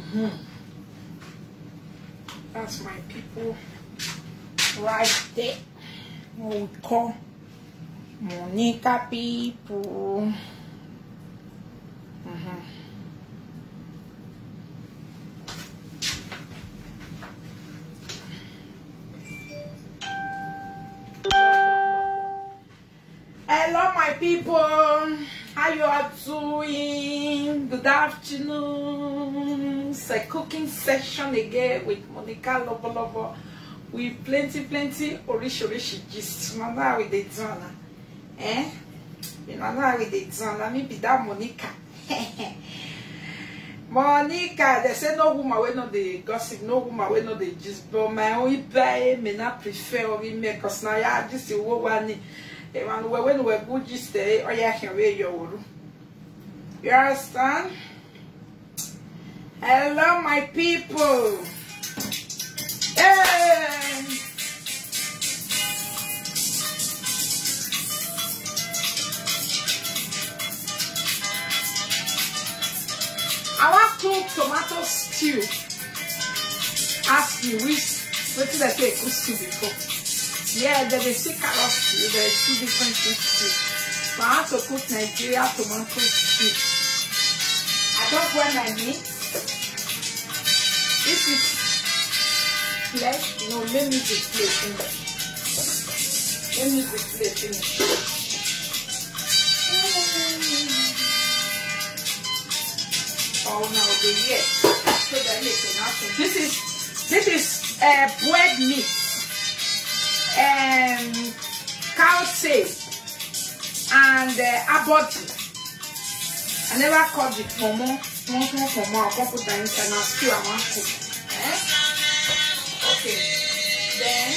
That's my people right there. What we call Monica people. Hello, my people. How you are doing? Good afternoon. It's a cooking session again with Monica Lobo. With plenty orishi gist. You know how we dey do na? You know how we dey do na? Me be that Monica. Monica, they say no woman we know the gossip, no woman we know the gist. But my own buy me not prefer or me cause now ya this is what one. And when we good gist day, or ya can wear your. You understand? Hello, my people. Hey. I want to cook tomato stew. Ask me which did I say cook stew before? Yeah, there is carrot stew. There is two different stews. So I want to cook Nigeria tomato stew. I don't want my meat. This is flesh. No, let me just plate in it. Let me just plate in it. Oh no, the yes. So that makes it nothing. This is bread meat and cow tail and abodi. I never called it for more. I'll put that inside now. Still, I want to cook. Okay. Then.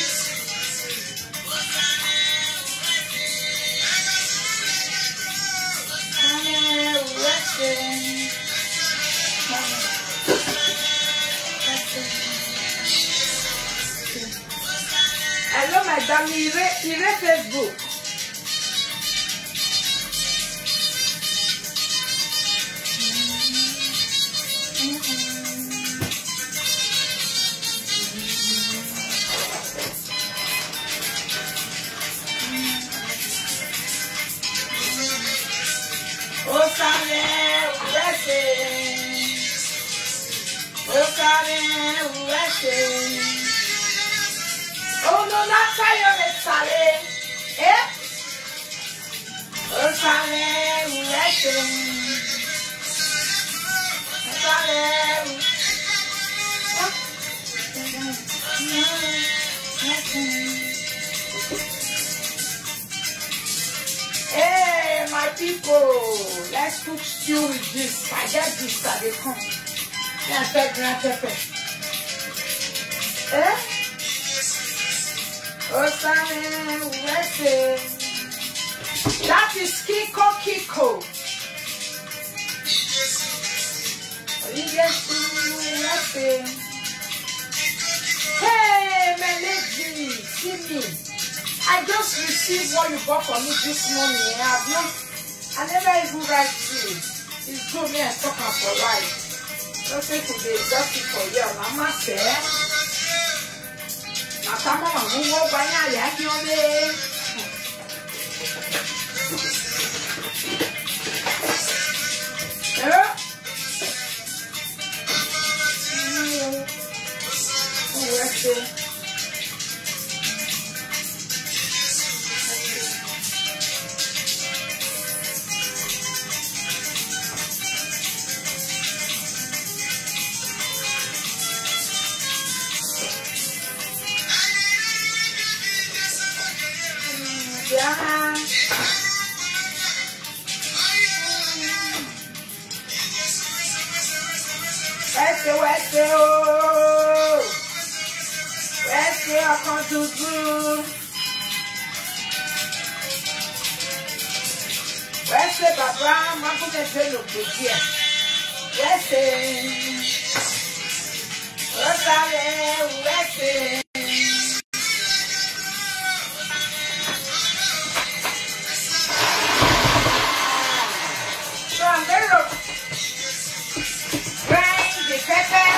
Hello, madame. Il est Facebook. Oh no, not fire, let's salé. Eh? Oh, salé, hey, my people, let's cook stew with this. I get this, they come. Yeah, pepper. Eh? That is Kiko. Hey, my lady, see me. I just received what you bought for me this morning. I never even write to you. It's good me and talk for life. Just say today, just for you. Mama said. Come on, who will buy a yaki on it? So I'm going to grind the pepper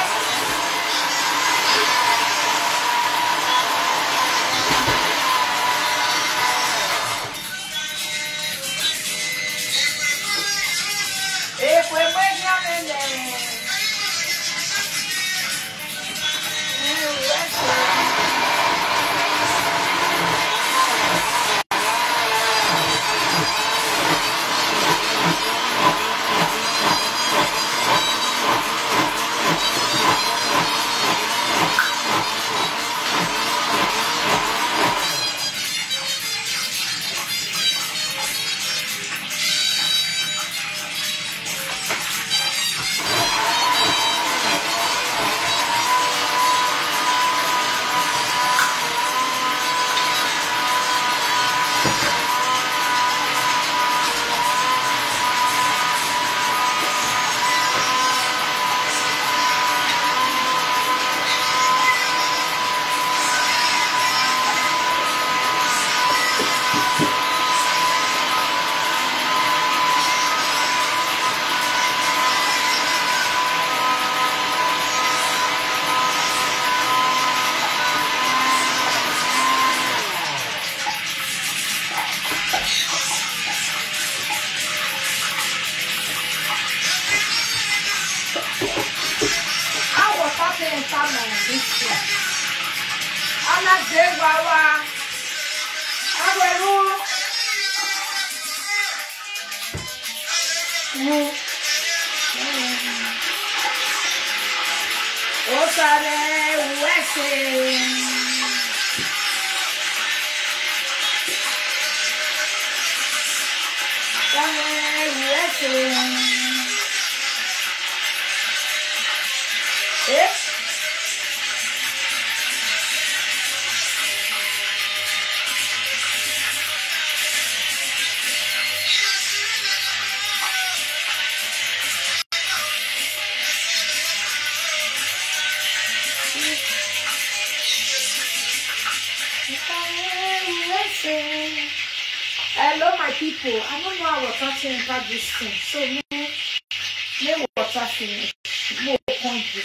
Hello, my people. I don't know how water thing about this thing. So, no water thing. No country.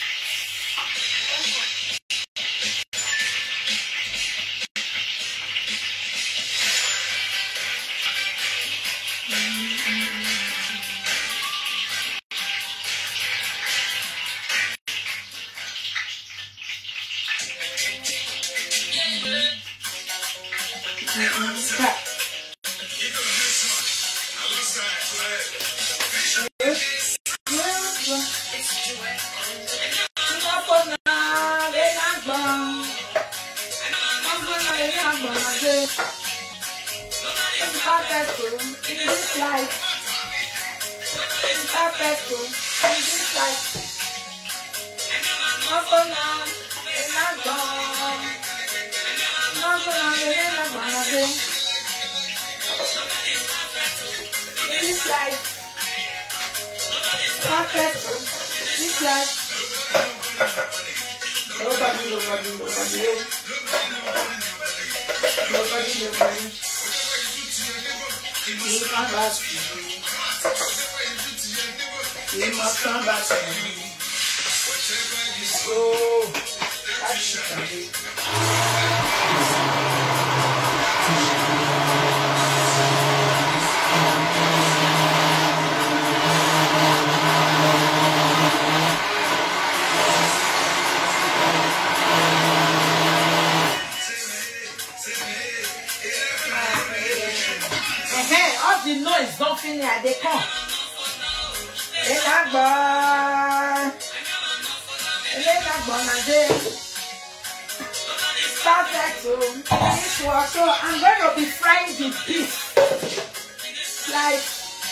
So I'm going to be frying the beef like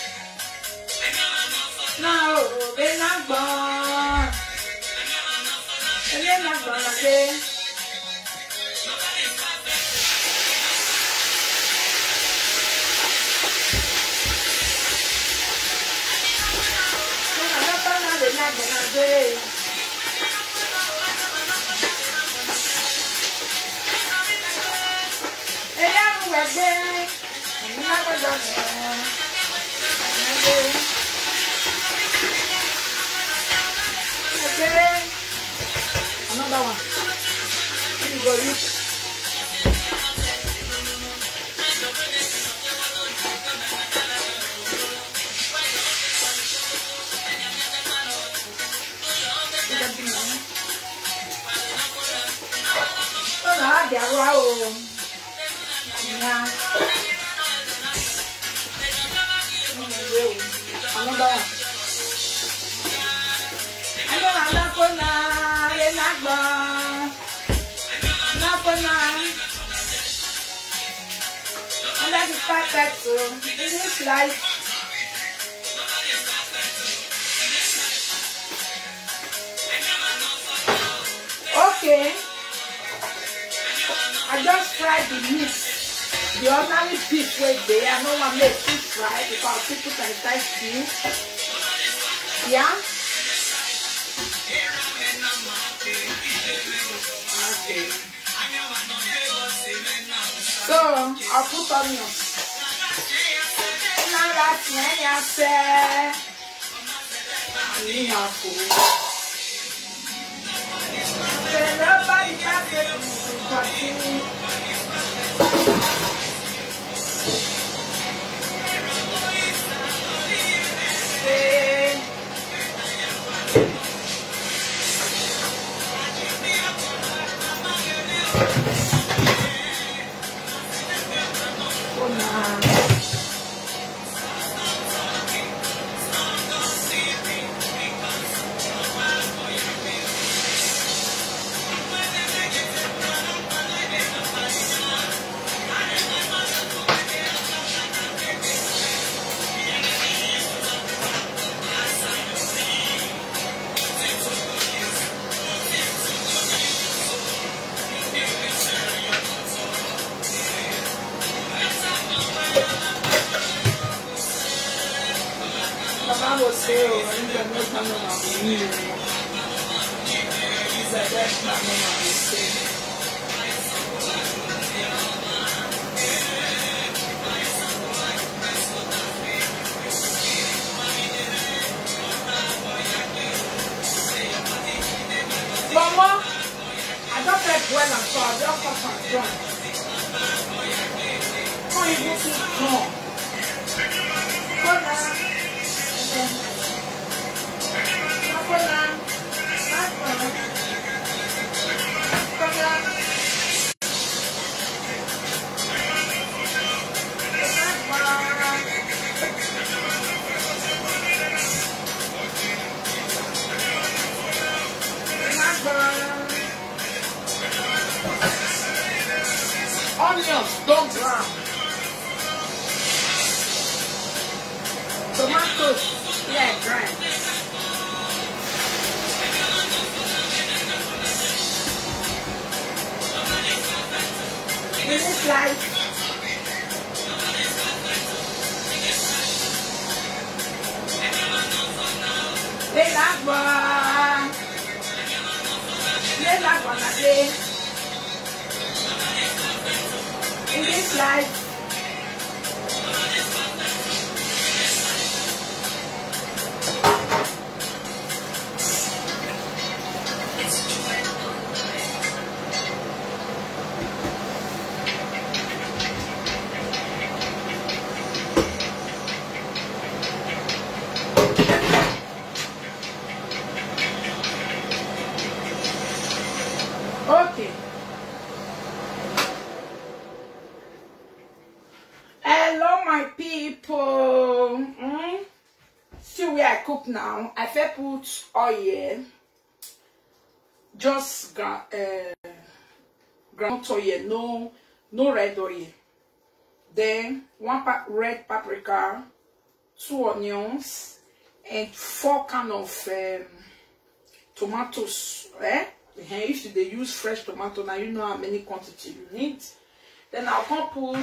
now. They're not gone. They're not gone again. They're not gonna do. Another one. Here you go, you. This life. Okay, I just fried the meat. The ordinary beef right there. I know I make fish fry because people can try stew. Yeah. Okay. So I'll put onions. Mama, I don't like well and so I don't come and join. Can't even see no. Go now. Onions don't brown. Tomatoes, yeah, dry. This is like in this life. Okay. Hello, my people. See where I cook now. I first put oil, just ground oil, no red oil. Then one red paprika, 2 onions, and 4 kind of tomatoes. If they use fresh tomato, now you know how many quantity you need. Then I'll come put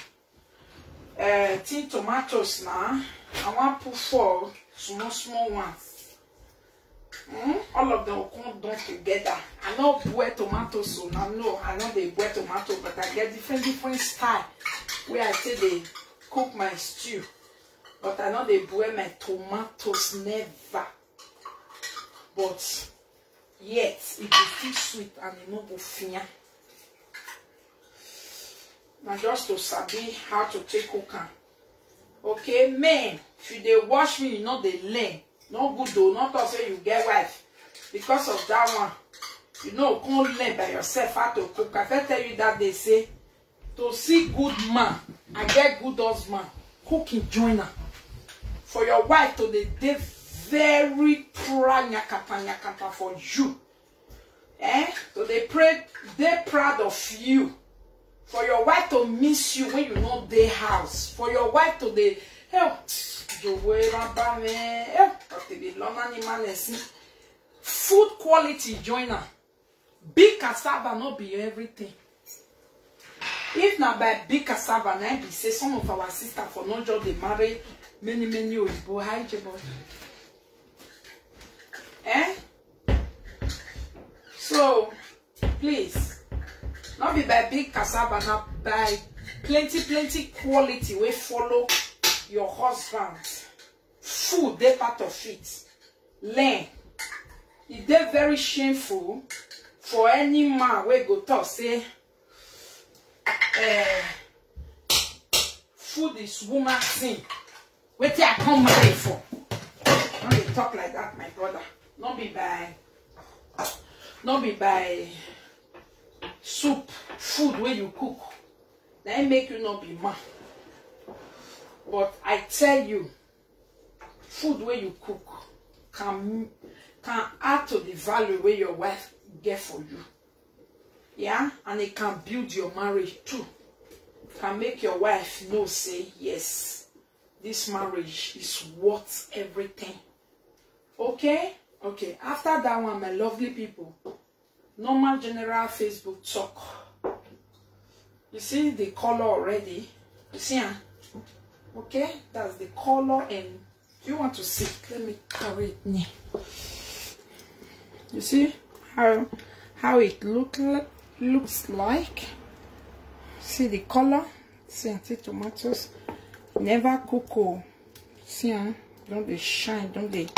tin tomatoes now. I want to put 4 small ones. All of them will come down together. I know boil tomatoes, so now no, I know they boil tomato, but I get different style where I say they cook my stew. But I know they boil my tomatoes never. But yet it will feel sweet and it no go finya. Now just to sabi how to take cook am. Okay, men, if they wash me, you know they learn. No good though, not to say you get wife. Because of that one, you know, can't learn by yourself how to cook. I can tell you that they say, to see good man, I get good husband, cooking joiner. For your wife to the day very proud nyakata for you. So they proud of you. For your wife to miss you when you know their house. For your wife to the help. Food quality joiner. Big cassava not be everything. If not by big cassava, now be say some of our sisters for not just they marry many Oyibo. Hi, Jebo. So please, not be by big cassava, not by plenty quality we follow your husband. Food, they part of it. Learn. It's very shameful for any man we go talk say food is woman's thing. What I come marry for? Don't they talk like that, my brother. Not be by soup, food where you cook. That make you not be man. But I tell you, food where you cook can add to the value where your wife get for you. Yeah, and it can build your marriage too. Can make your wife know, say, yes, this marriage is worth everything. Okay? Okay. After that one, my lovely people, normal general Facebook talk. You see the color already? You see, okay? That's the color and you want to see? Let me carry it near. You see how it looks like? See the color? See, tomatoes never cook. Oh. See, don't they shine? Don't they?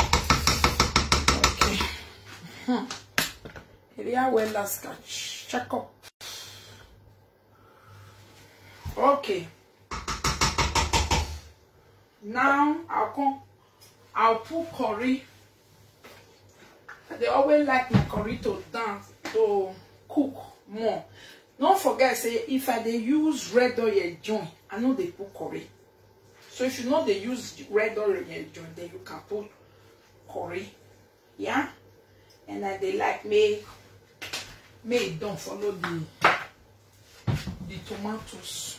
Okay. Here well, let's check up. Okay. Now I'll put curry. They always like my curry to dance, to cook more. Don't forget, say if I use red oil joint, I know they put curry. So if you know they use red oil joint, then you can put curry. Yeah? And then they like me don't follow the tomatoes.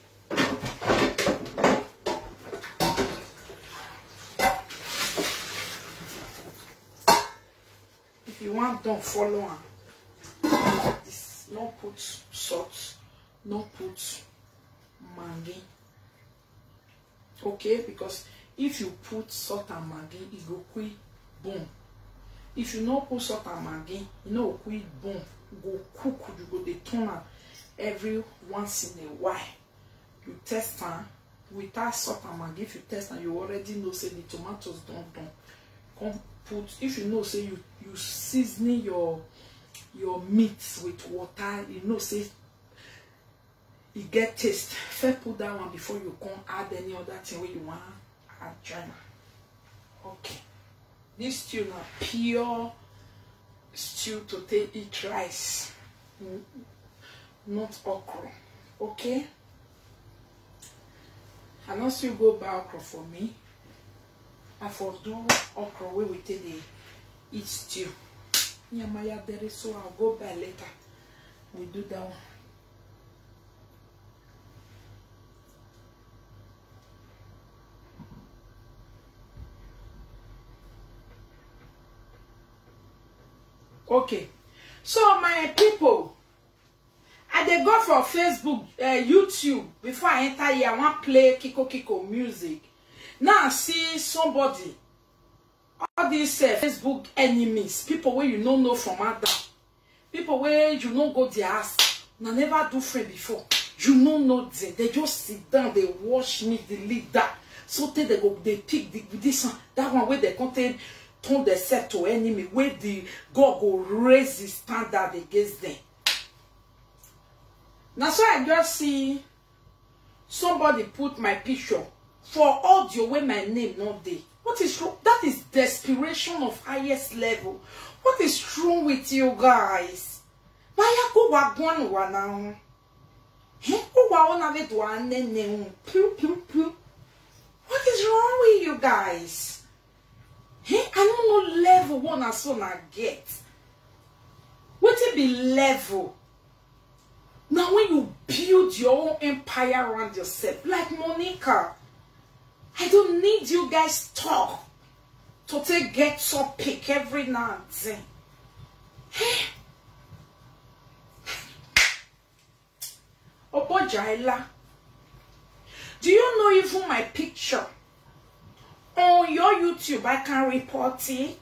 If you want, don't follow them. This, no put salt, no put Maggi. Okay, because if you put salt and Maggi, it go quick boom. If you no put salt and Maggi, you know quick boom. Go cook, you go the turn every once in a while. You test them without salt and Maggi. If you test them, you already know say the tomatoes don't come put. If you know say you seasoning your meats with water, you know say you get taste. First put that one before you come add any other thing where you want to add China. Okay, this stew now pure stew to take eat rice, not okra. Okay, and also you go buy okra for me. I for do okra where we take the eat stew. Yeah, Maya there, so I'll go buy later. We do that one. Okay, so my people, I dey go for Facebook, YouTube. Before I enter here, I want play Kiko music. Now I see somebody, all these Facebook enemies, people where you don't know from other, people where you don't go their ass, now never do friend before. You don't know them. They just sit down, they watch me, delete that. So they go, they pick this one, that one where they contain. Turn themselves to enemy where the God will raise the standard against them. Now so I just see somebody put my picture for audio where my name not there. What is wrong? That is desperation of highest level. What is wrong with you guys? Why you go wagwan now? What is wrong with you guys? I don't know level one as soon I get. What it be level? Now when you build your own empire around yourself, like Monica, I don't need you guys talk to take get some pick every now and then. Opo Jaila, do you know even my picture? On your YouTube, I can report it.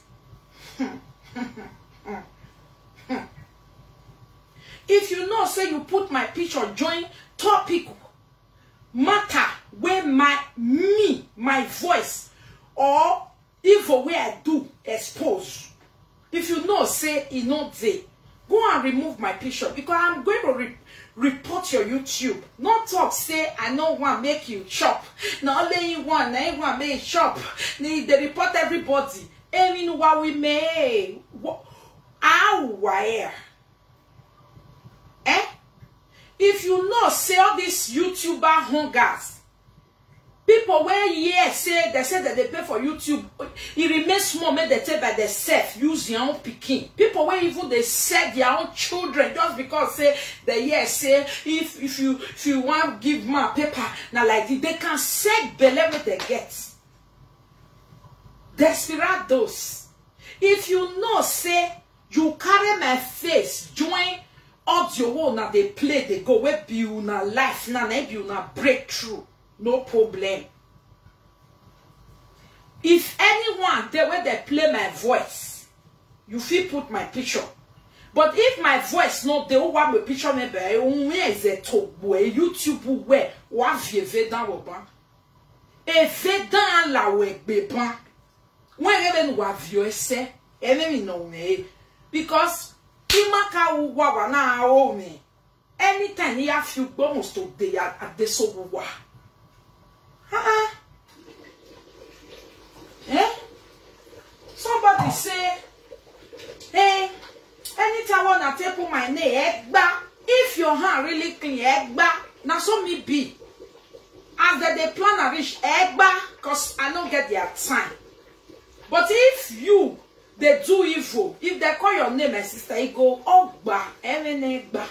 If you know, say you put my picture, join topic matter where my voice or info where I do expose. If you know, say it's not there, go and remove my picture because I'm going to report your YouTube. Not talk say I know one make you chop. Not only you want, now you want make chop. They report everybody. Any what we may wire. If you know say all these YouTuber hungers, people where yes say they said that they pay for YouTube, it remains small, make they take by themselves, use their own picking. People where even they sell their own children just because say they yes say if you want give my paper now like this, they can sell whatever they get. Desperados. If you know say you carry my face, join audio one now they play, they go where be una life now, maybe una breakthrough. No problem. If anyone there where they play my voice, you feel put my picture. But if my voice not the one my picture maybe is a top boy YouTube where one vieux dans le banc. Et fait dans la web bébé. When even wa vieux c'est, et même non mais because Imaka uwa na me. Anytime you have you almost to day at the so wa. Somebody say, hey, anytime I want to take my name, if your hand really clean, now so me be. As they plan to reach because I don't get their time. But if you, they do evil, if they call your name, my sister, you go, Ogba, Emenegba.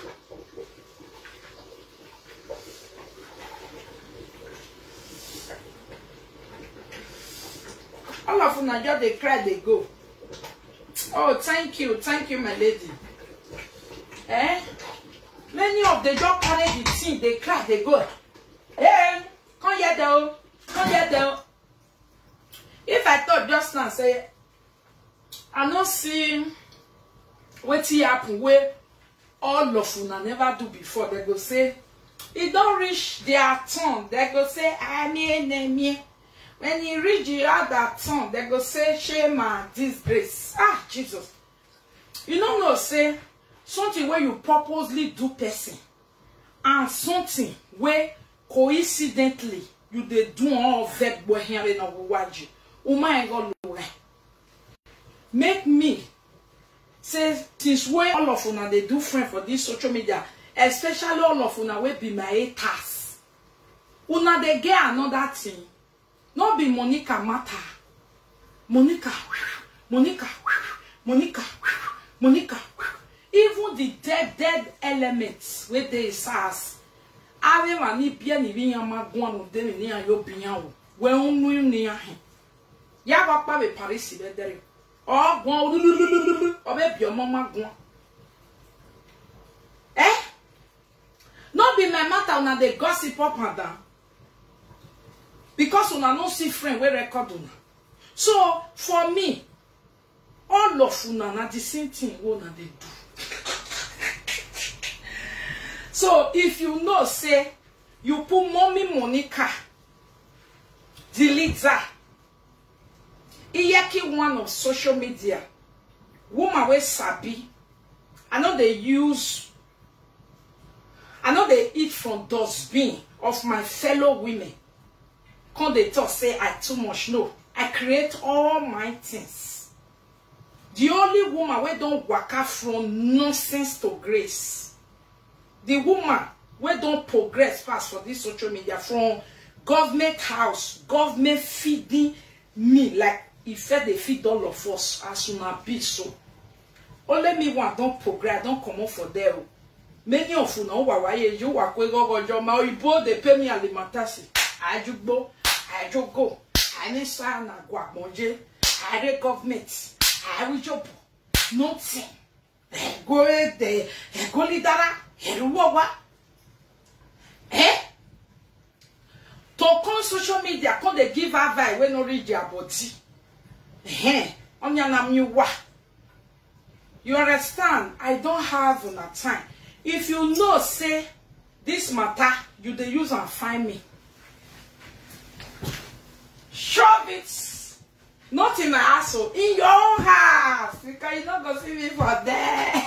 All of them just they cry, they go. Oh, thank you, my lady. Many of them just carry the thing, they cry, they go. Come here though, come here though. If I thought just now, say, I don't see what happen where all of them never do before. They go say, it don't reach their tongue. They go say, me. When he reach the other tongue, they go say, shame and disgrace. Ah, Jesus. You don't know, say, something where you purposely do person, and something where coincidentally you dey do all that boy here in our watch. Oh my God, make me say since where all of una they do friend for this social media, especially all of una will be my haters. Una they get another thing. Not be Monica matter. Monica. Even the dead elements where they says. Ave mani bien ni bien magwan of them ni ayo bian we onu ni ahe ya ba pa be Paris be dere o gwan o be bi omo magwan no be my matter una dey gossip up and down because una no see friend we record una. So for me all of una na the same thing una dey do. So if you know, say, you put Mommy Monica, delete that. Iyaki one of social media. Woman we sabi. I know they eat from dustbin of my fellow women. Come they talk, say I too much. No, I create all my things. The only woman we don't waka from nonsense to grace. The woman we don't progress fast for this social media from government house, government feeding me like if they feed all of us as soon as be so. Only me one don't progress, don't come up for there. Many of you know why you work with go they pay me alimentation. I just go, I need sign a guac I read government, I will job nothing. Go there, go lidara. To come social media, come they give advice when no read their body. You understand? I don't have enough time. If you know, say this matter, you they use and find me. Shove it. Not in my asshole, in your own house. Because you're not gonna see me for there.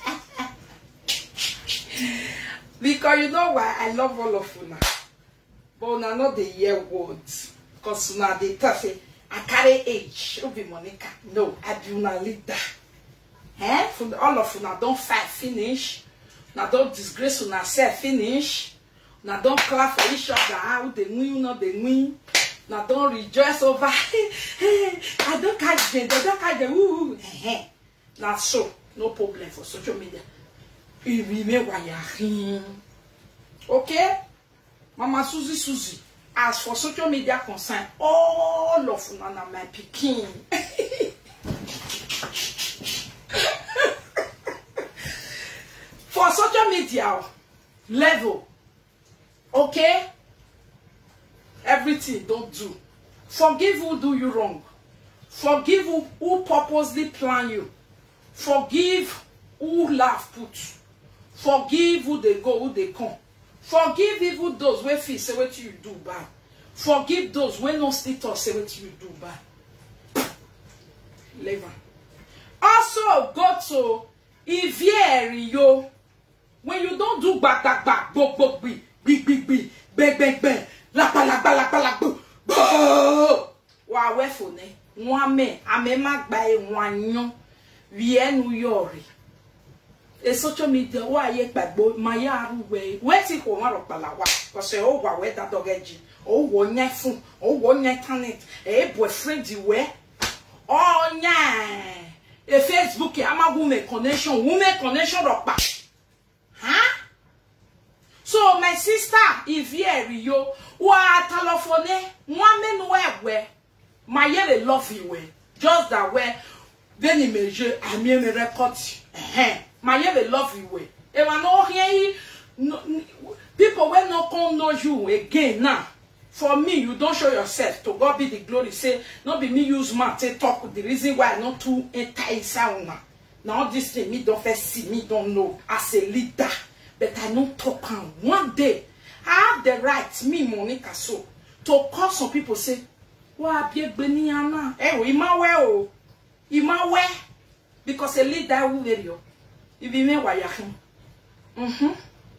Because you know why I love all of una. But una not the year words. Because una they tell say I carry age. Obi Monica. No, I do not lead that. From all of una don't fight finish. Now don't disgrace una self finish. Now don't clap for each other. How they win, not they win. Now don't rejoice over. I don't catch them. They don't catch them. Woo. Now so no problem for social media. Okay, Mama Susie. As for social media concern, all of Nana my picking. For social media level, okay, everything don't do. Forgive who do you wrong. Forgive who purposely plan you. Forgive who laugh put. Forgive who they go, who they come. Forgive even those who feel say what you do bad. Forgive those who no still talk say what you do bad. Leave. Also go to Ivierio. When you don't do back, bog, big, bang, lapa, wa we fone, one me, amema by one yon, rien uyori. A social media, why yet bad boy, my yard way, where's it for one of Palawa? Because I over where that dog edge, oh, one night phone, oh, one night tannet, eh, boyfriend, you wear. Oh, yeah. A Facebook, I'm a woman connection of back. Huh? So, my sister, if you wa telephone, one man where my yellow love you way, just that way, then you measure, I mean, record. My yellow love you way. If I know here, people will not come know you again now. For me, you don't show yourself. To God be the glory. Say, not be me use my talk. The reason why I not too enter sound now. Now this thing me don't first see, me don't know as a leader. But I don't talk on one day. I have the right, me Monica, so to call some people say, "Wa be beniana." Eh, Imawe, because a leader will video. If you mean why you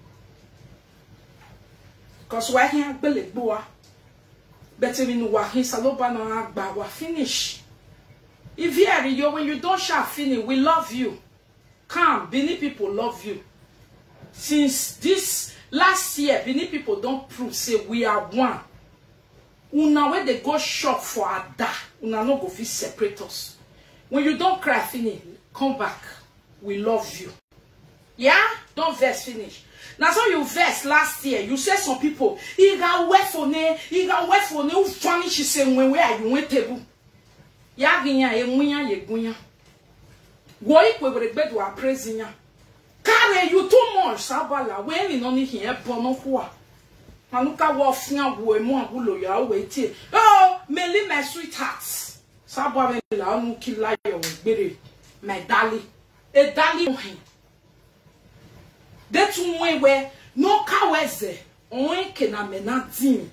because why here belly boa. Better in wahin saloba no agba wa finish. If you when you don't shall finish, we love you. Come, Benin people love you. Since this last year, Benin people don't prove say we are one. Una when they go shop for Ada, una no go fit separate us. When you don't cry finish, come back. We love you. Yeah? Don't verse finish. Now so you verse last year, you said some people, he got wet for ne, who furnish the same when where you went table. Yaginya, ye gunya. Why we would bed were praising ya. Carry you too much, Sabala, when in only here, Bonoqua. Manuka wolf now, boy, more bulo ya waiting. Oh, Melly, my sweethearts. Sabala, no kill liar with Berry, my darling. A darling. That's one where no cowese, only can I menadin.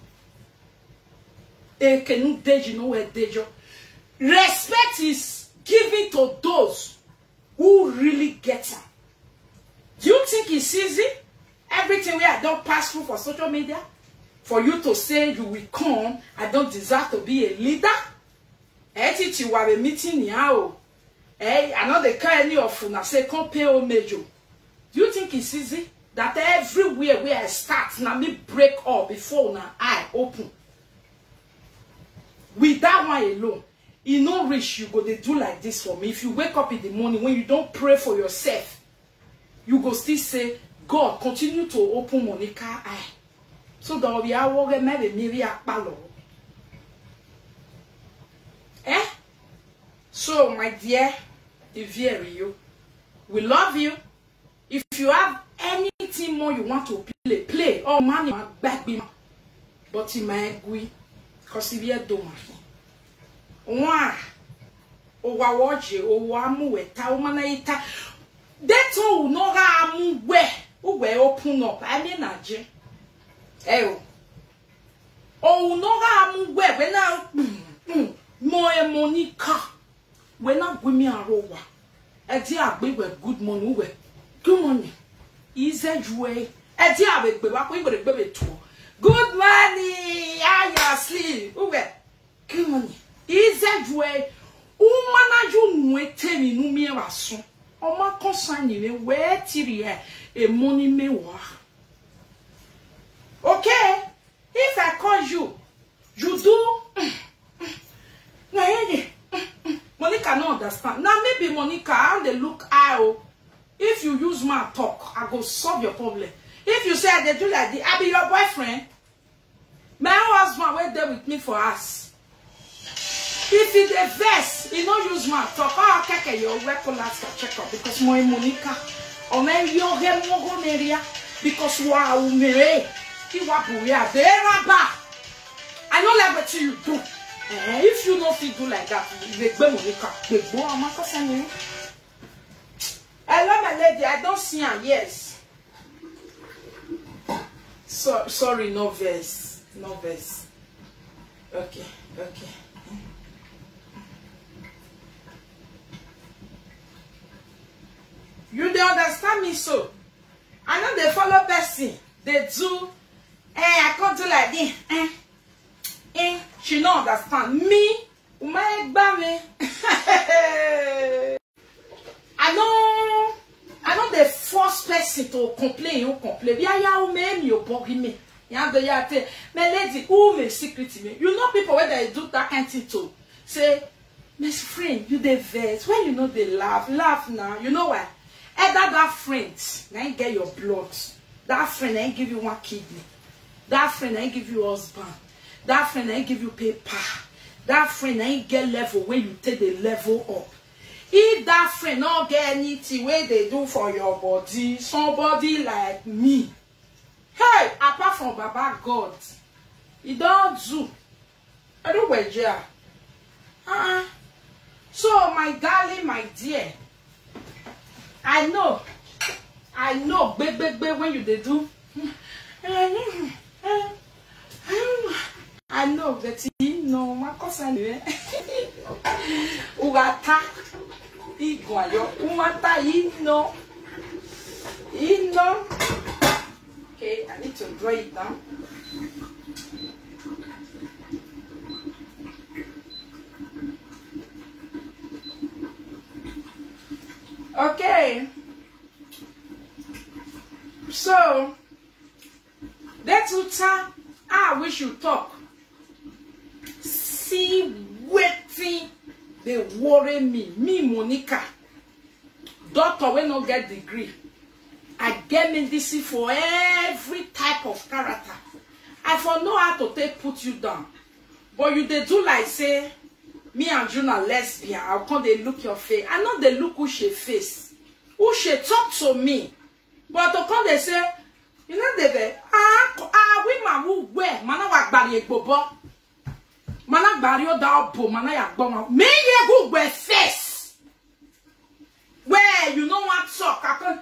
A canoe deji no where dejo. Respect is given to those who really get it. Do you think it's easy? Everything we I don't pass through for social media? For you to say you will come, I don't deserve to be a leader? Teach you are a meeting now. I know the kind of una say come pay o major. Do you think it's easy? That everywhere where I start, now me break up before now I open. With that one alone, you no reach, you go they do like this for me. If you wake up in the morning, when you don't pray for yourself, you go still say, God, continue to open Monica eye. So that we are working maybe palo. Eh? So, my dear, Ivierio, we love you. If you have anything more you want to play. Oh, money, back me. But in my agree, because if you don't, one, oh, watch you, oh, I'm with Taumanaita. That's all, no, I'm where, open up. I mean, oh, no, I'm where, when I, more Monica, when I give me a rover, I dear, we were good money, good morning. Easy way. A dear, we were a baby too. Good morning. Are you asleep? Good morning. Easy way. Umana you wait me no me rason. O ma concern you where tiri a money me wa. Okay? If I call you, you do. Monica no understand. Now maybe Monica, how they look out. If you use my talk, I go solve your problem. If you say they do like this, I be your boyfriend. My husband wait there with me for us. If he the verse, he don't use my talk. Oh, okay, your weapon last check up because my Monica, or maybe you get more area because wow, me, he wa buya there ba. I don't like what you do. If you don't feel do like that, you go Monica. They go on my cousin. Hello, my lady. I don't see her. Yes. So sorry, no verse. No verse. Okay. Okay. You don't understand me so. I know they follow person. They do. I can't do like this. She don't understand me. My baby. I know the first person to complain. You complain. Yeah, you bug me. My lady, who may secret me? You know people when they do that kind of thing to say, Miss friend, you the verse. When you know they laugh now. You know why? Either that friend, now get your blood. That friend ain't give you one kidney. That friend ain't give you husband. That friend ain't give you paper. That friend ain't get level when you take the level up. If that friend not get anything where they do for your body, somebody like me. Hey, apart from Baba God, he don't do. I don't wear jail. So my darling, my dear, I know, baby, when you they do. I know that you know my cousin. Ugata, iguayo, umata, no. Okay, I need to draw it down. Okay. So, that's what I wish you talk. See waiting they worry me. Me, Monica. Doctor will not get degree. I get medicine for every type of character. I for know how to take put you down. But you they do like say, me and June are lesbian. How come they look your face? I know they look who she face. Who she talk to me. But to come they say, you know they we ma who wear mana wa gbari egbobo. Mana gbari o da obo mana ya gbo me ye go wear face. Where you know what talk happen.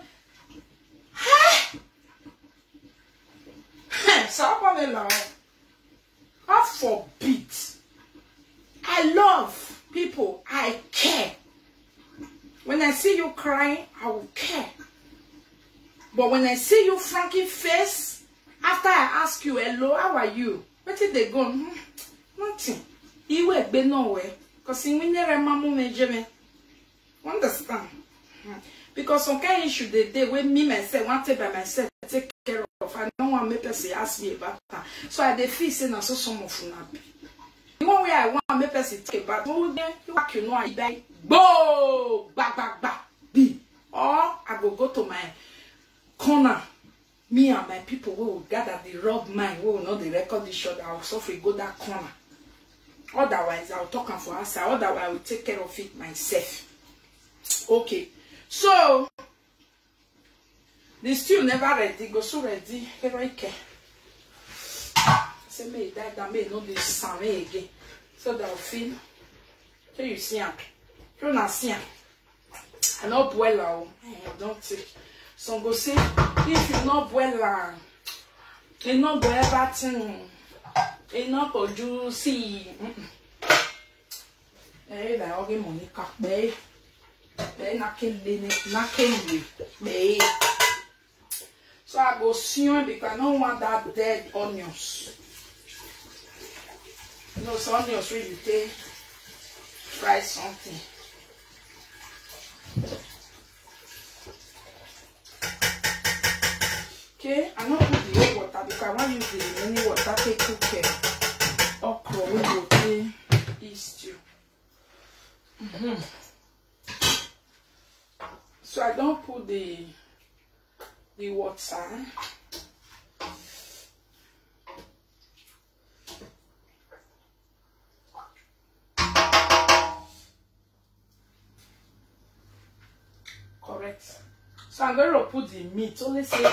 So God forbid. I love people. I care. When I see you crying, I will care. But when I see you franking face, after I ask you, hello, how are you? Where did they go? Nothing. You will be nowhere. Because we never me. Understand? Because some kind of issue they with me myself, want to by myself, take care of. I don't want me person ask me about that. So I feel saying I saw some of you now. The one way I want me person take about, oh then you know I die. Bo back. B. Or I go to my corner. Me and my people will gather the rub mine. We will not the record the shot. I'll suffer go that corner. Otherwise, I'll talk for us. Otherwise, I will take care of it myself. Okay. So the stew never ready. Go so ready. Heroic. Say me that may not be some again. So that will feel. So you see, you not see. I not boil. Don't take. So go say if you not boil, you not boil everything. You not produce. Eh, that okay, Monica. Bae. So I go see because I don't want that dead onions. You know, some onions really take fry something. Okay, I don't put the hot water because I want to use the many water to cook okra we go to this stew. So I don't put the water. Correct. So I'm going to put the meat. Only say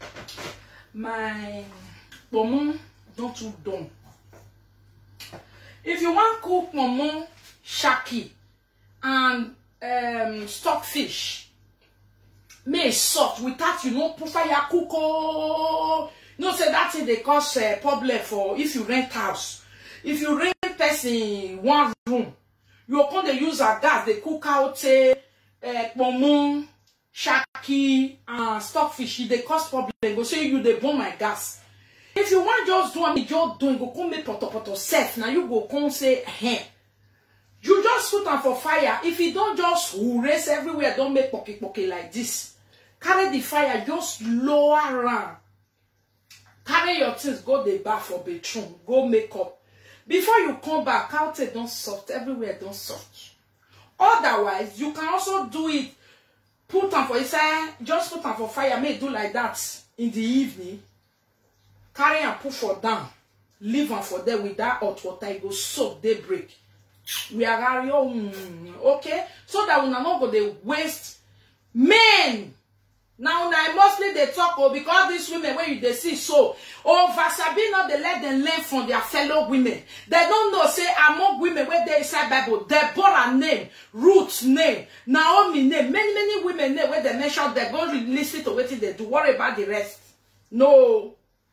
my pomo don't too done. If you want cook momo, shaki, and stockfish, make soft without you know put fire cook. Oh, no say that thing they cause problem for if you rent house. If you rent person one room, you can they use a gas they cook out momo, shaki, and stockfish. They cause problem. Go say you they burn my gas. If you want just do what you're doing, go come make poto set. Now you go come say hey. You just put on for fire. If you don't just race everywhere, don't make pocky like this. Carry the fire, just lower around. Carry your things, go the bath for bathroom, go make up. Before you come back, out it don't soft, everywhere don't soft. Otherwise, you can also do it. Put on for inside, just put on for fire, may do like that in the evening. Carry and put for down. Leave on for there with that hot water, it go soak, daybreak. We are okay, so that we not go they waste men. Now mostly they talk because these women when you they see so Vasabina they let them learn from their fellow women. They don't know say among women where they inside Bible Deborah name, Ruth name, Naomi name, many women name where they mention they go listen to what they do. Worry about the rest. No.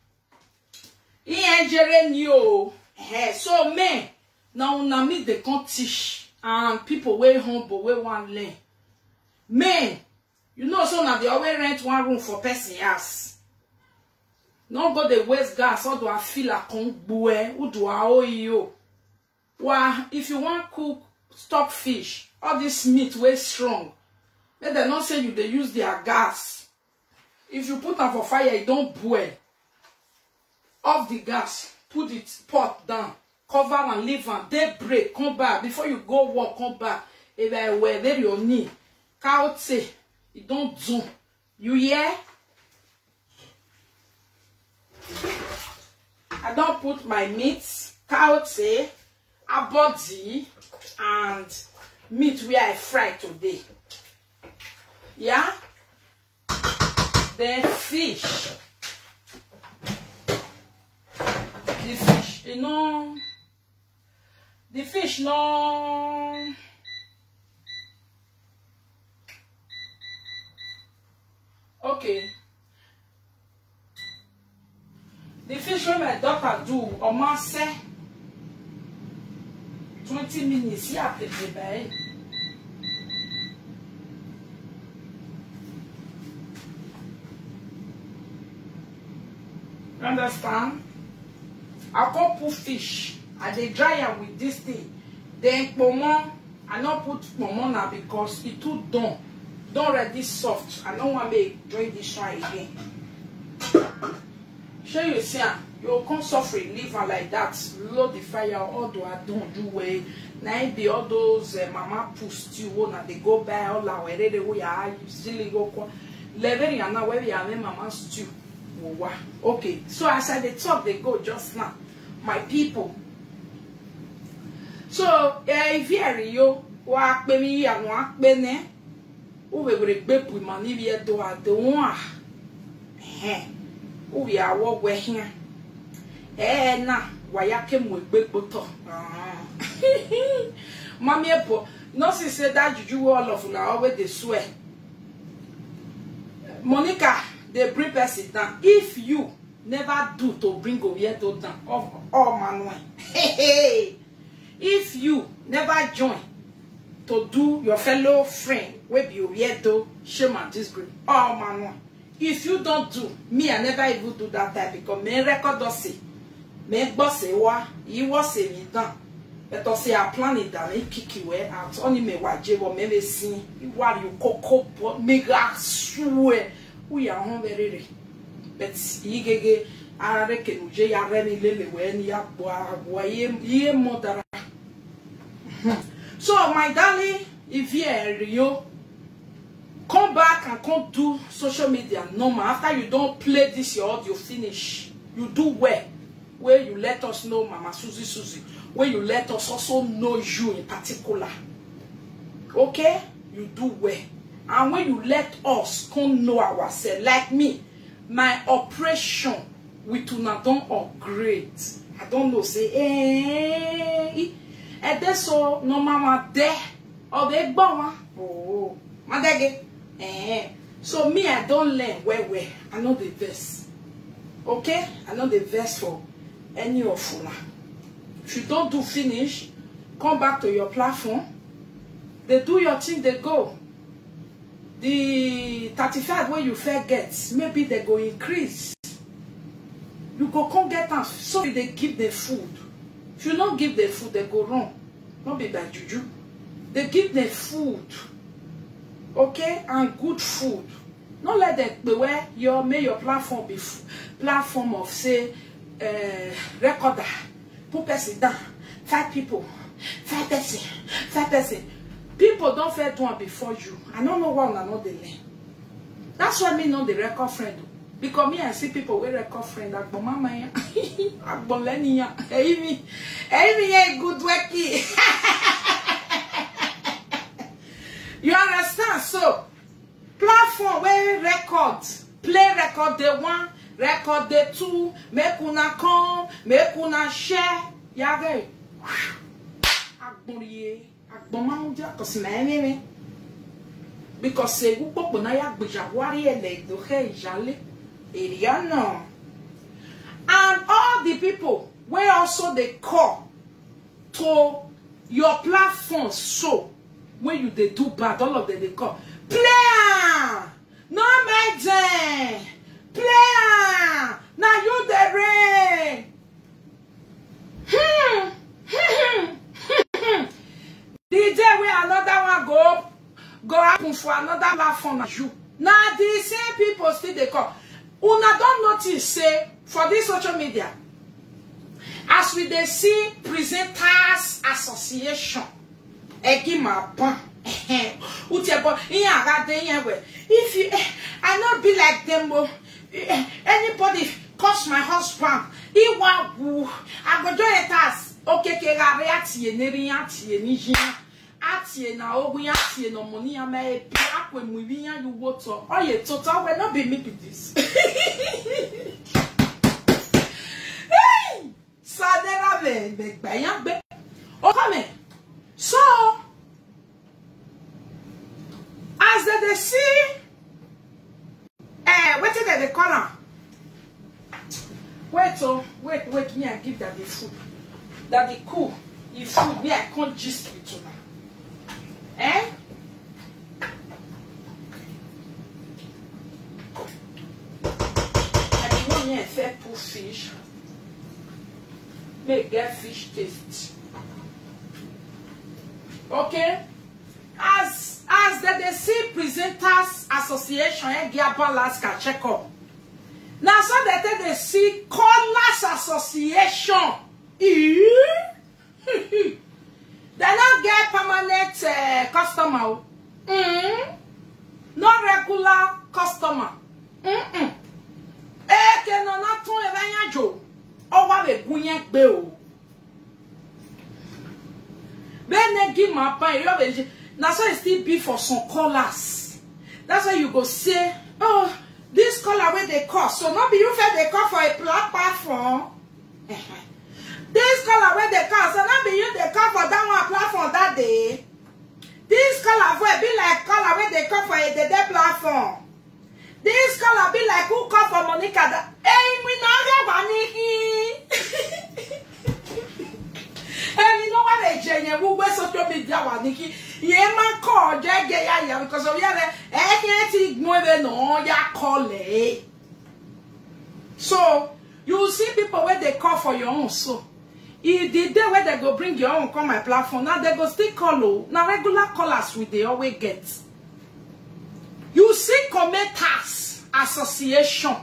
So men. Now, me they can't teach, and people way humble, way one learn. Men, you know, so now they always rent one room for person else. Not go the waste gas, or do I feel like who do I owe you? Well, if you want cook stockfish, all this meat way strong. Let them not say you they use their gas. If you put them for fire, it don't boil. Off the gas, put it pot down. Cover and leave and daybreak, come back. Before you go walk, come back. If I wear there your knee. Can't say you don't zoom. You hear? I don't put my meat, can't say a body and meat where I fry today. Yeah? Then fish. The fish, you know. The fish, no. Okay. The fish when my daughter do, on my say 20 minutes, yeah, baby. Understand? I can't put fish. I dey dry am with this thing. Then pomo, I not put pomo now because it too done already soft. I don't want to join this one again. Sure you see, you can't suffer leave her like that. Load the fire. Although I don't do way. Now be all those mama push you when they go buy all our ready we are still go. Level you now where we are mama stew. Okay, so as I talk, they go just now, my people. So, if you walk me and walk bene, who will break with money via do at the one. Who we are walk where here. Now, why I came with big bottle. Mammy, no, she said that you all of now always they swear. Monica, they bring person down. If you never do to bring Oviedo down, oh Manuel. Hey. If you never join to do your fellow friend, will be Oviedo, shame and disgrace. Oh Manuel. If you don't do, me I never even do that type because me record does say, me boss say what, you was say me down. But I say I plan it down, I kick you out. Only me waje or me see, what you coco, me swear. We are home very but ye I reckon J. Remy Lily when ya boy mother. So, my darling, if you come back and come do social media normal after you don't play this your audio finish, you do well where you let us know Mama Susie, where you let us also know you in particular. Okay? You do well. And when you let us come know ourselves, like me, my operation with Unadon upgrade. I don't know, say, and then so no mama there, or they bomb. Oh, madage. So me, I don't learn where I know the verse. Okay? I know the verse for any of you. If you don't do finish, come back to your platform. They do your thing, they go. The 35 where you first get, maybe they go increase. You go come get them, so they give the food. If you don't give the food, they go wrong. Don't be by juju. They give the food. Okay, and good food. Not let them be where make your platform be platform of say recorder. Put person down. 5 people. 5 person. People don't fair do it before you. I don't know why I know the lane. That's why me know the record friend. Because me I see people with record friend. Agbo mama ya. Agbo leni ya. Hey me good worky. You understand? So, platform where record, play record the 1, record the 2, make una come, make una share. Yage. Agboriye, agbomauja, cause me. Because se you pop na ya bujawari ele do he jale. Eliano. And all the people where also they call to your platform so. When you they do bad, all of them they come. Player! No make them! Player! Now you the rain! The day where another one go happen for another platform as you. Now the same people still they come. Una don't notice say for this social media, as we they see presenters association. If you I not be like them, anybody curse my husband, he want woo. I go join a task. Okay, na ogun no money am e black when we you water. Oh yeah, total will not be me with this. Hey! Sadera be bayan be. Okay. So, as they see, what is the color? Wait, me I give that the food. That the cool, the food, me I can't gist with you. And I want me a fair pool fish. Make get fish taste. Okay, as they see presenters association and Alaska check up. Now so that they see callers association. They not get permanent customer. No regular customer. No not to a jo. Over the gunyek bill. When they give my pie, that's why it still be for some colors. That's why you go say, oh, this color where they cost. So not be you feel they call for a platform. This color where they cost. So not be you they call for that one platform that day. This color will be like color where they call for a day platform. This color be like who call for Monica that. Hey, we not have Niki. And you know what they say? We wear social media one Niki. Ye man call ya because of ya can't more no ya call it. So you see people where they call for your own so. If the day where they go bring your own come my platform, now they go still call. Now regular callers with they always get. You see commenters association.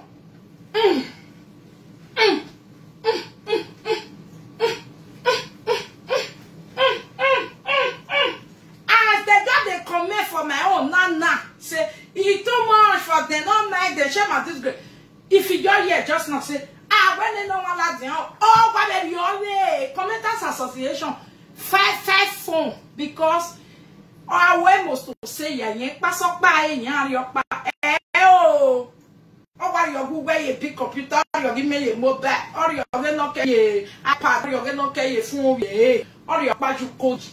As they got the comment for my own nana, say it's too much for them, don't like the shame of this great. If you don't hear just not say, when they don't want that, oh, but you always commenters association 5 phone because our way must to say ya pass up by oh, why your Google a big computer your give me a mobile, or you're not a iPad, or you're not a phone, or your baju coach.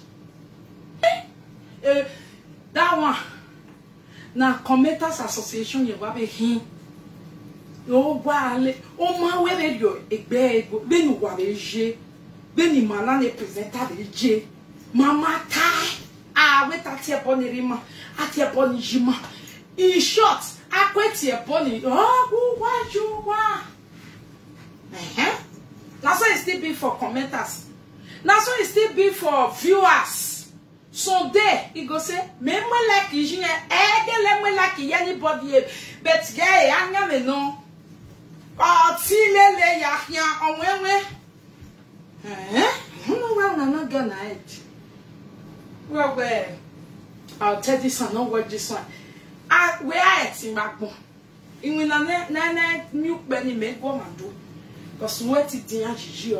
That one. Now, Commenters Association, you have a hint. Oh, wale, oh, my way, you're a bag, then you are a J, then you man present a J. Mama, tie, wait at your bonny rima, at your bonny jima. In short, I quit your bonny. Oh, what you want? That's why it still be for commenters. That's why it still be for viewers. So there, he go say, me like you, me like anybody, but gay, I never know. Oh, Tilele Yahya, on where? I'm not gonna eat. Well, where? I'll tell this one, not what this one. Where I at in backbone. In when I new Benny make woman do. Because what it is,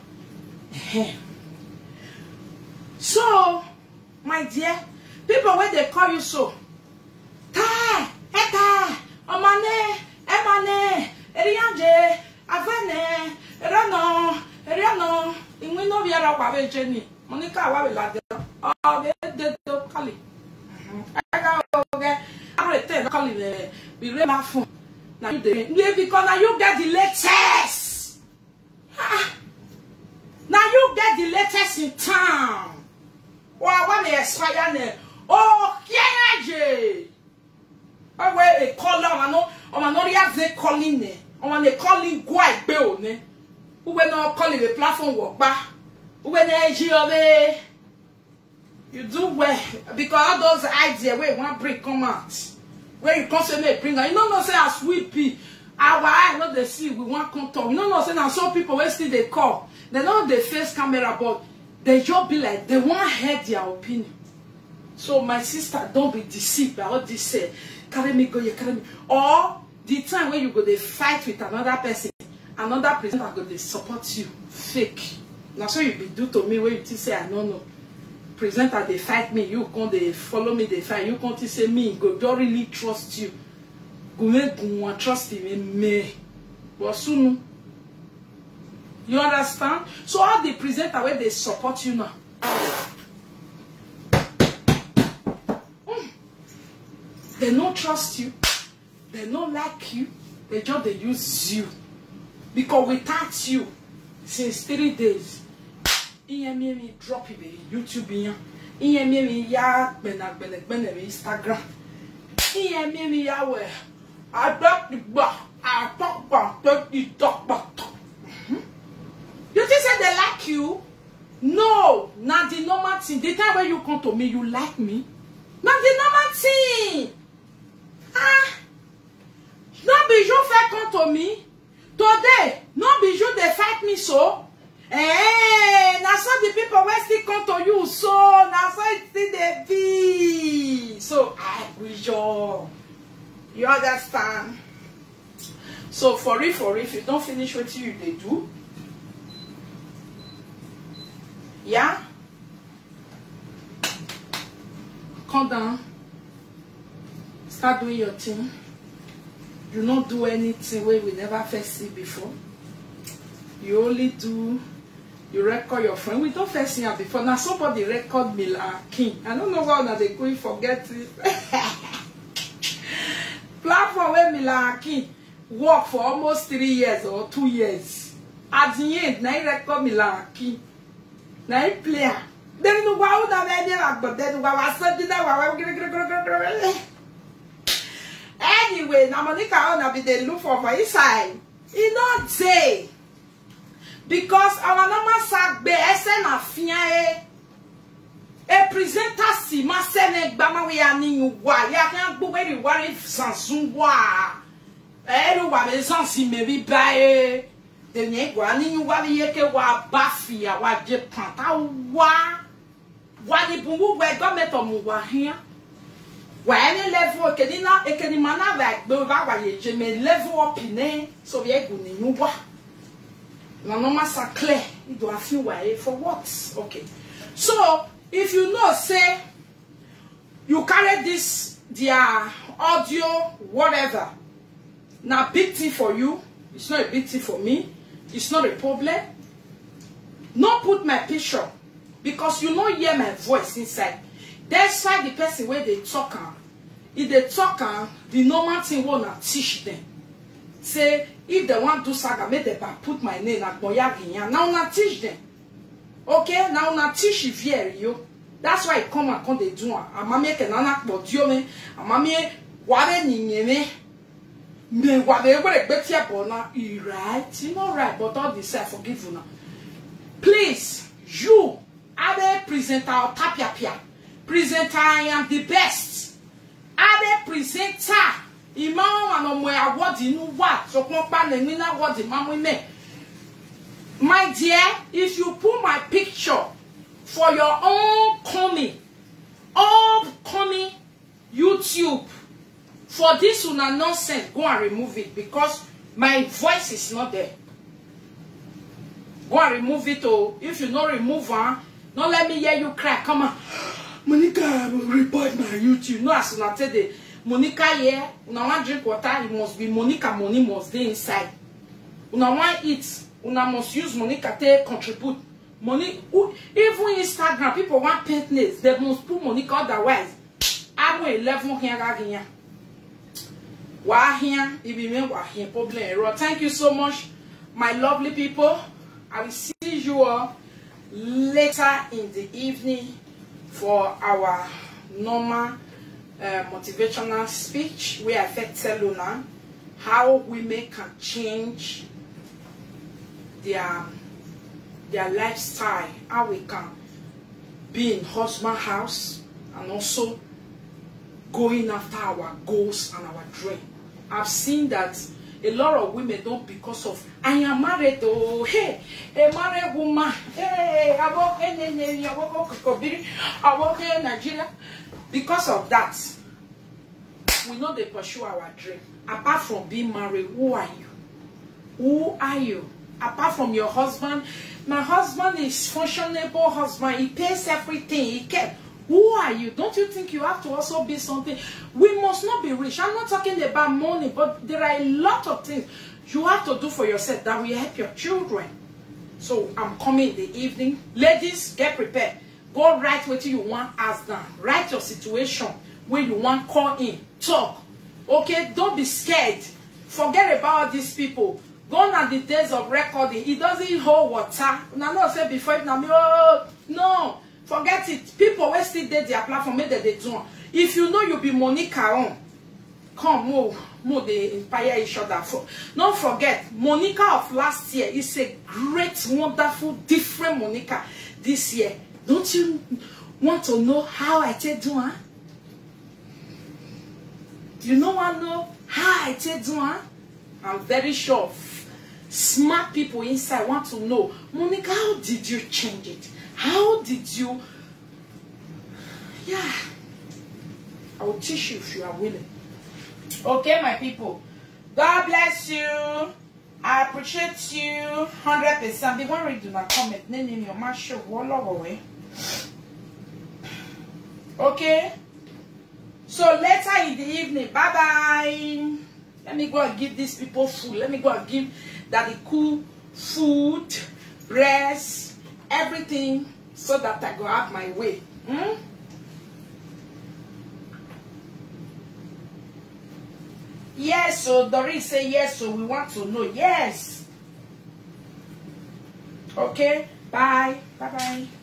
so, my dear, people when they call you so, Tai, Eta, Omane, Emane, Erianje, Avane, Erano, in we know we are our Jenny, Monica, what will I do? Oh, they don't call it. I will tell Colin, we read my phone. Now you did because now you get the latest. Now you get the latest in town. Wa wa me expire ne oh kiaje o we e call o ma no ria ze calling ne o ma ne calling go agbe o ne we no calling the platform wo pa we na eji obe you do well because all those ideas we want bring come out where you constantly bring out you know say as we be our eye not the see we want come talk you know say now some people wey still dey call they know the face camera but they just be like, they want to hear their opinion. So my sister, don't be deceived by what they say. Carry me, go, you carry me. Or the time when you go, they fight with another person, another presenter go, they support you. Fake. Now so you be do to me when you say, I don't know. Presenter, they fight me. You can't, they follow me, they fight. You can't say me, go, don't really trust you. Go, trust me. But soon. You understand? So all the presenter where they support you now. They don't trust you. They don't like you. They just they use you. Because without you, since 3 days, me drop it YouTube me ya Instagram. Me ya where I drop the bar. I talk about the talk about. You just say they like you? No, not the normal thing. The time when you come to me, you like me. Not the normal thing. No bijou fait come to me. Today, no bijou they fight me so. Now so the people will still come to you so. Now so it still they be. So I wish you understand. So for if you don't finish what you they do. Yeah? Come down. Start doing your thing. You don't do anything where we never first see before. You only do, you record your friend. We don't first see her before. Now somebody record Mila King. I don't know why now they going forget it. Platform where Mila King work for almost 3 years or 2 years. At the end, now he record Mila King. Now he play. Then no wow na me but then wow something that wow. Anyway, now Monica on be they look for my side. He not say because our normal sack be esen afia e presenter si ma sene gba we ani wa ya kan gbo we worry sansun wa e ru wa be sansi me bi ba e de nye gwa ni wa bi ye ke wa bafia wa je panta wa ni bumbu we government o mu wa hia wa any level ekeni mana ba gbe ba wa ye je me level up in so we go ni mu wa na normal sa clear it do feel why for what okay so if you know say you carry this their audio whatever na big thing for you It's not a big thing for me. It's not a problem. No put my picture because you no hear my voice inside. That's why the person where they talk, if they talk, the normal thing wanna teach them. Say if they want to saga, make them put my name at Boyaginya. Now na teach them. Okay, now na teach you. That's why I come and come they do. Amami ke nana bodio me. Amami ware ninye me. Me ware ware betia bona. You right? You know right, but all this I forgive you now. Please, you Abe presenter Tapia Pia. Presenter, I am the best. Abe presenter. Imam and Omwe award in what? So come and win award in Mamma me. My dear, if you put my picture for your own upcoming YouTube, for this una nonsense, go and remove it because my voice is not there. Go and remove it, oh. If you not remove her, don't let me hear you cry. Come on. Monica will report my YouTube. No, as soon as I say Monica here, una want drink water, it must be Monica money must be inside. Una want eat, una must use Monica to contribute. Money, even Instagram, people want paint nails. They must put Monica otherwise. I'm 11 here. Why here? If you mean why here, problem. Thank you so much, my lovely people. I will see you all later in the evening for our normal motivational speech where I tell Luna how women can change their lifestyle, how we can be in husband house and also going after our goals and our dream. I've seen that a lot of women don't because of I am married, oh hey, a married woman, hey, I work in Nigeria. Because of that, we know they pursue our dream. Apart from being married, who are you? Who are you? Apart from your husband, my husband is functionable husband. He pays everything. He cares. Who are you? Don't you think you have to also be something? We must not be rich. I'm not talking about money, but there are a lot of things you have to do for yourself that will help your children. So I'm coming in the evening. Ladies, get prepared. Go write what you want as done. Write your situation where you want, call in, talk. Okay, don't be scared. Forget about these people. Gone are the days of recording. It doesn't hold water. No, say before it no. Forget it. People will still date their platform, make they do. If you know you be Monica on, come move they inspire each other. Don't forget, Monica of last year is a great, wonderful, different Monica this year. Don't you want to know how I tell you? Huh? You know I know how I tell you? Huh? I'm very sure smart people inside want to know, Monica, how did you change it? How did you? Yeah, I will teach you if you are willing. Okay, my people. God bless you. I appreciate you 100%. The one read my comment, name your marshal, one love away. Okay. So later in the evening, bye bye. Let me go and give these people food. Let me go and give Daddy cool food, rest, everything, so that I go have my way. Yes, so Doris say yes, so we want to know. Yes. Okay, bye. Bye-bye.